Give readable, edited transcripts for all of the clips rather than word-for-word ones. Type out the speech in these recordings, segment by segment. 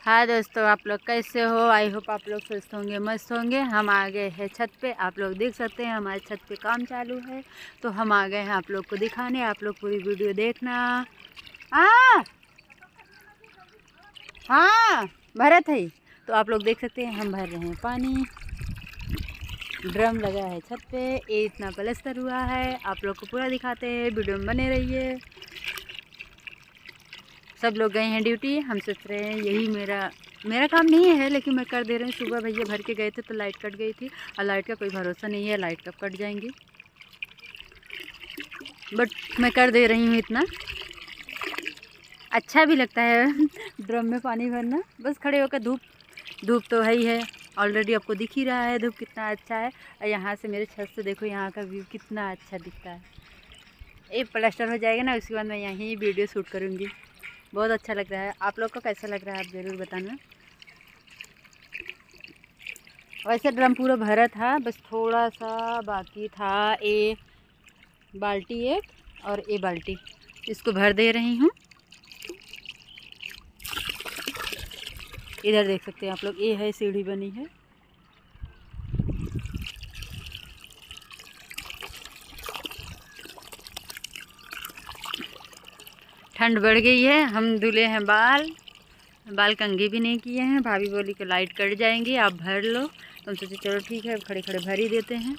हाँ दोस्तों, आप लोग कैसे हो? आई होप आप लोग स्वस्थ होंगे, मस्त होंगे। हम आ गए हैं छत पे। आप लोग देख सकते हैं हमारे छत पे काम चालू है, तो हम आ गए हैं आप लोग को दिखाने। आप लोग पूरी वीडियो देखना। हाँ हाँ, भरत है। तो आप लोग देख सकते हैं हम भर रहे हैं पानी। ड्रम लगा है छत पे, ये इतना प्लास्टर हुआ है। आप लोग को पूरा दिखाते हैं, वीडियो में बने रहिए। सब लोग गए हैं ड्यूटी। हम सोच रहे हैं यही मेरा काम नहीं है, लेकिन मैं कर दे रहे हैं। सुबह भैया भर के गए थे तो लाइट कट गई थी, और लाइट का कोई भरोसा नहीं है, लाइट कब कट जाएंगी। बट मैं कर दे रही हूँ इतना। अच्छा भी लगता है ड्रम में पानी भरना। बस खड़े होकर धूप तो है ही है, ऑलरेडी आपको दिख ही रहा है धूप कितना अच्छा है। और यहाँ से मेरे छत से देखो, यहाँ का व्यू कितना अच्छा दिखता है। ये प्लास्टर हो जाएगा ना, उसके बाद मैं यहीं वीडियो शूट करूँगी। बहुत अच्छा लग रहा है। आप लोग को कैसा लग रहा है आप ज़रूर बताना। वैसे ड्रम पूरा भरा था, बस थोड़ा सा बाकी था। ये बाल्टी एक और ये बाल्टी, इसको भर दे रही हूँ। इधर देख सकते हैं आप लोग, ये है सीढ़ी बनी है। ठंड बढ़ गई है, हम धुले हैं बाल कंघी भी नहीं किए हैं। भाभी बोली कि लाइट कट जाएंगी, आप भर लो। तो हम सोचे चलो ठीक है, खड़े खड़े भर ही देते हैं।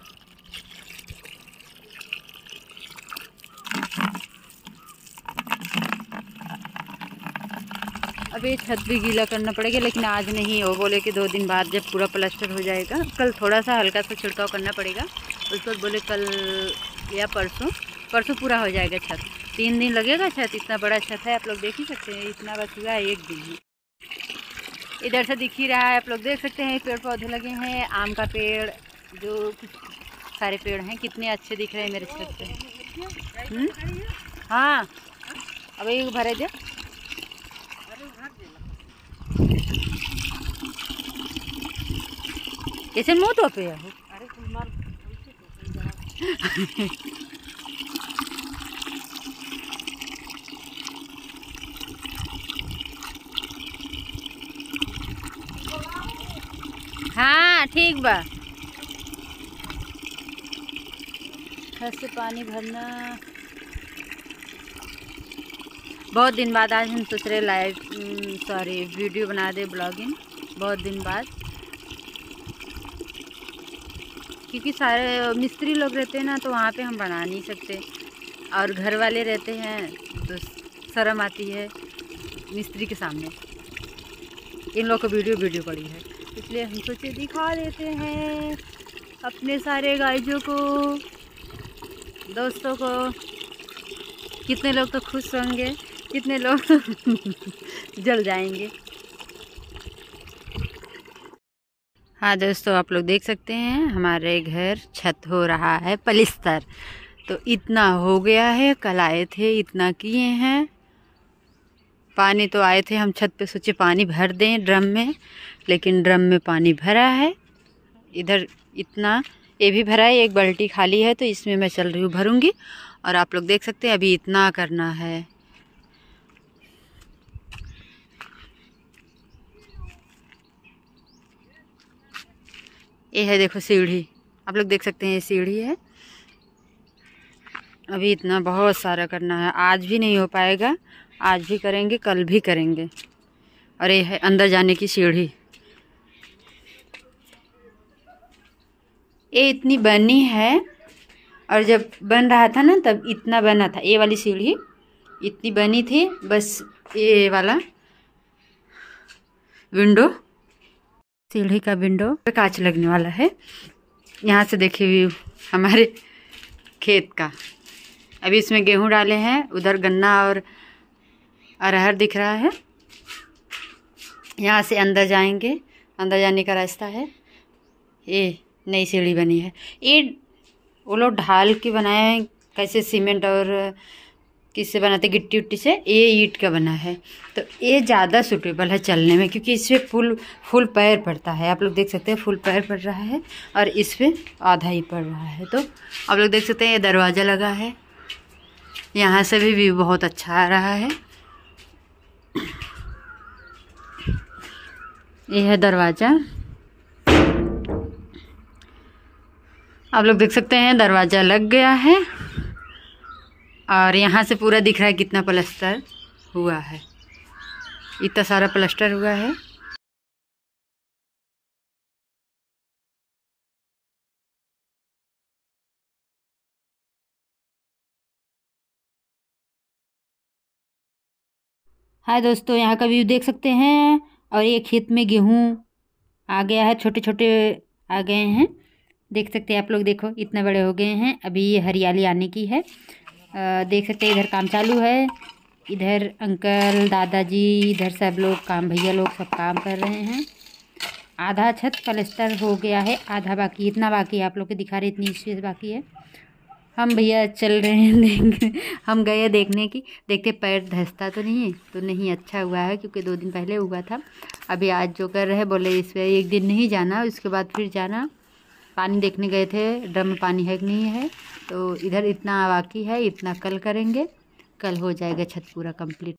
अब ये छत भी गीला करना पड़ेगा, लेकिन आज नहीं। वो बोले कि 2 दिन बाद जब पूरा प्लास्टर हो जाएगा, कल थोड़ा सा हल्का सा छिड़काव करना पड़ेगा। उस पर बोले कल या परसों पूरा हो जाएगा छत। 3 दिन लगेगा छत, इतना बड़ा छत है। आप लोग देख ही सकते हैं, इतना बस हुआ है 1 दिन में। इधर से दिख ही रहा है, आप लोग देख सकते हैं पेड़ पौधे लगे हैं। आम का पेड़, जो सारे पेड़ हैं, कितने अच्छे दिख रहे हैं मेरे छत पे। हाँ, अब ये भरे दे। ऐसे मुँह तो पे हो। हाँ ठीक बा। छत से पानी भरना बहुत दिन बाद। आज हम सोच रहे वीडियो बना दे, ब्लॉगिंग। बहुत दिन बाद, क्योंकि सारे मिस्त्री लोग रहते हैं ना, तो वहाँ पे हम बना नहीं सकते। और घर वाले रहते हैं तो शर्म आती है मिस्त्री के सामने। इन लोग को वीडियो पड़ी है, इसलिए हम सोचे दिखा देते हैं अपने सारे गाइजों को, दोस्तों को। कितने लोग तो खुश होंगे, कितने लोग तो जल जाएंगे। हाँ दोस्तों, आप लोग देख सकते हैं हमारे घर छत हो रहा है पलिस्तर। तो इतना हो गया है, कल आए थे इतना किए हैं। पानी तो आए थे, हम छत पे सोचे पानी भर दें ड्रम में, लेकिन ड्रम में पानी भरा है। इधर इतना ये भी भरा है, एक बाल्टी खाली है, तो इसमें मैं चल रही हूँ भरूंगी। और आप लोग देख सकते हैं अभी इतना करना है। ये है देखो सीढ़ी, आप लोग देख सकते हैं ये सीढ़ी है। अभी इतना बहुत सारा करना है, आज भी नहीं हो पाएगा। आज भी करेंगे, कल भी करेंगे। और ये है अंदर जाने की सीढ़ी। ये इतनी बनी है, और जब बन रहा था ना तब इतना बना था। ये वाली सीढ़ी इतनी बनी थी, बस ये वाला विंडो, सीढ़ी का विंडो पे कांच लगने वाला है। यहाँ से देखिए व्यू हमारे खेत का। अभी इसमें गेहूं डाले हैं, उधर गन्ना और अरहर दिख रहा है। यहाँ से अंदर जाएंगे, अंदर जाने का रास्ता है। ये नई सीढ़ी बनी है। ये वो लोग ढाल के बनाए हैं, कैसे सीमेंट और किससे बनाते, गिट्टी उट्टी से। ये ईंट का बना है, तो ये ज़्यादा सूटेबल है चलने में, क्योंकि इस पर फुल पैर पड़ता है। आप लोग देख सकते हैं फुल पैर पड़ रहा है, और इस पर आधा ही पड़ रहा है। तो आप लोग देख सकते हैं ये दरवाज़ा लगा है, यहाँ से भी व्यू बहुत अच्छा आ रहा है। ये है दरवाज़ा। आप लोग देख सकते हैं दरवाज़ा लग गया है और यहाँ से पूरा दिख रहा है कितना प्लास्टर हुआ है। इतना सारा प्लास्टर हुआ है। हाय दोस्तों, यहाँ का व्यू देख सकते हैं। और ये खेत में गेहूँ आ गया है, छोटे छोटे आ गए हैं। देख सकते हैं आप लोग, देखो इतने बड़े हो गए हैं। अभी ये हरियाली आने की है। देख सकते हैं इधर काम चालू है। इधर अंकल, दादाजी, इधर सब लोग काम, भैया लोग सब काम कर रहे हैं। आधा छत प्लास्टर हो गया है, आधा बाकी। इतना बाकी आप लोग को दिखा रहे, इतनी चीज़ बाकी है। हम भैया चल रहे हैं हम गए देखने की, देखते पैर धंसता तो नहीं है। तो नहीं, अच्छा हुआ है क्योंकि 2 दिन पहले हुआ था। अभी आज जो कर रहे बोले इस पर एक दिन नहीं जाना, उसके बाद फिर जाना। पानी देखने गए थे, ड्रम में पानी है कि नहीं है। तो इधर इतना बाकी है, इतना कल करेंगे। कल हो जाएगा छत पूरा कंप्लीट।